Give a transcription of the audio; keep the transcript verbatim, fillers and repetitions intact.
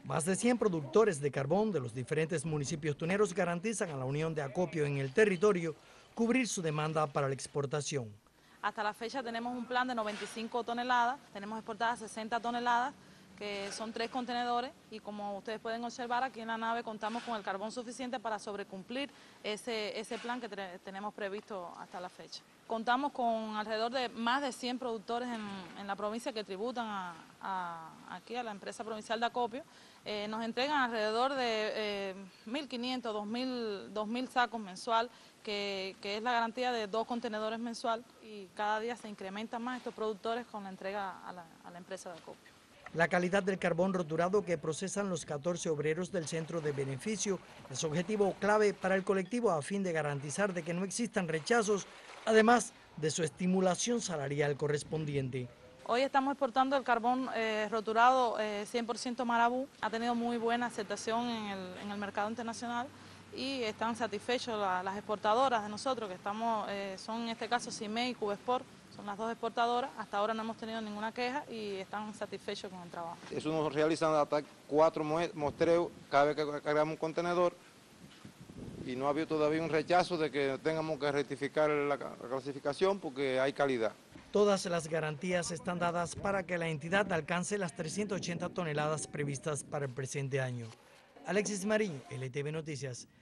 Más de cien productores de carbón de los diferentes municipios tuneros garantizan a la Unión de Acopio en el territorio cubrir su demanda para la exportación. Hasta la fecha tenemos un plan de noventa y cinco toneladas, tenemos exportadas sesenta toneladas, que son tres contenedores, y como ustedes pueden observar aquí en la nave contamos con el carbón suficiente para sobrecumplir ese, ese plan que tenemos previsto hasta la fecha. Contamos con alrededor de más de cien productores en, en la provincia que tributan a, a, aquí a la empresa provincial de acopio. Eh, nos entregan alrededor de eh, mil quinientos, dos mil sacos mensual, que, que es la garantía de dos contenedores mensual, y cada día se incrementan más estos productores con la entrega a la, a la empresa de acopio. La calidad del carbón roturado que procesan los catorce obreros del Centro de Beneficio es objetivo clave para el colectivo a fin de garantizar de que no existan rechazos, además de su estimulación salarial correspondiente. Hoy estamos exportando el carbón eh, roturado eh, cien por ciento Marabú. Ha tenido muy buena aceptación en el, en el mercado internacional y están satisfechos la, las exportadoras de nosotros, que estamos, eh, son en este caso CIME y Cubesport. Son las dos exportadoras, hasta ahora no hemos tenido ninguna queja y están satisfechos con el trabajo. Eso nos realizan hasta cuatro muestreos cada vez que cargamos un contenedor y no ha habido todavía un rechazo de que tengamos que rectificar la, la clasificación porque hay calidad. Todas las garantías están dadas para que la entidad alcance las trescientas ochenta toneladas previstas para el presente año. Alexis Marín, L T V Noticias.